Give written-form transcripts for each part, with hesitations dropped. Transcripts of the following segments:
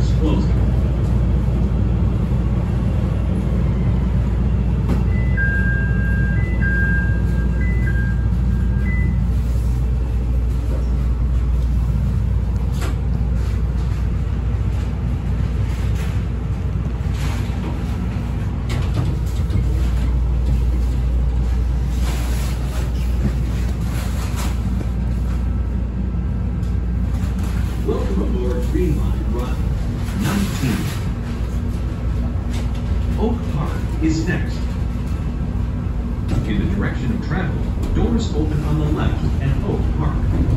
Doors closing. Welcome aboard Green Line Run 19. Oak Park is next. In the direction of travel, doors open on the left at Oak Park.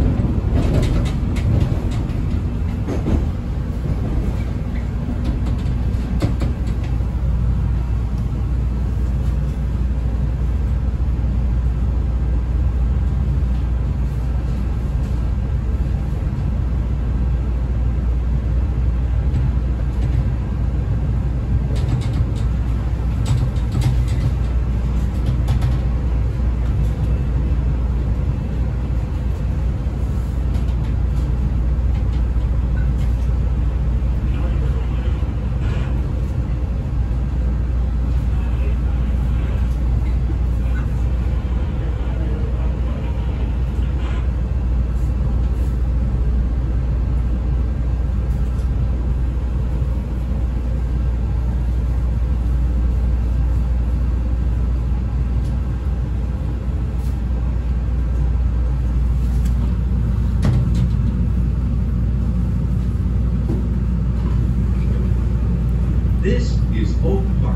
This is Oak Park.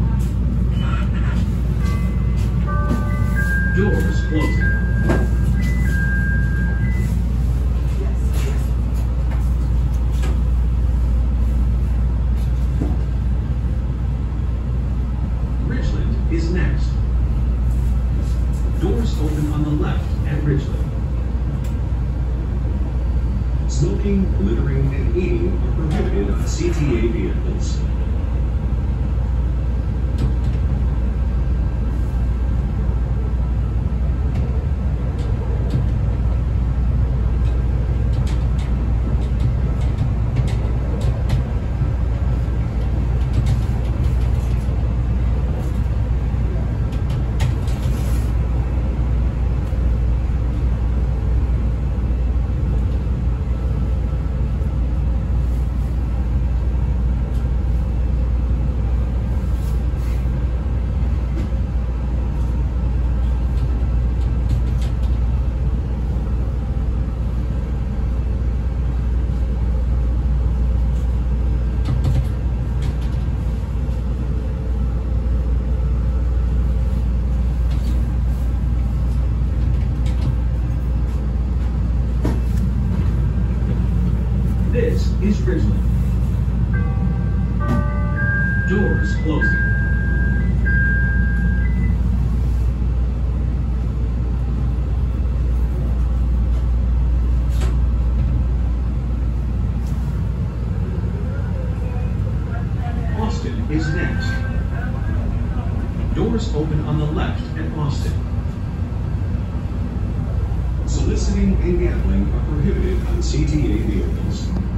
Doors closing. Ridgeland is next. Doors open on the left at Ridgeland. Smoking, littering, and eating are prohibited on CTA vehicles. This is Ridgeland. Doors closing. Austin is next. Doors open on the left at Austin. Soliciting and gambling are prohibited on CTA vehicles.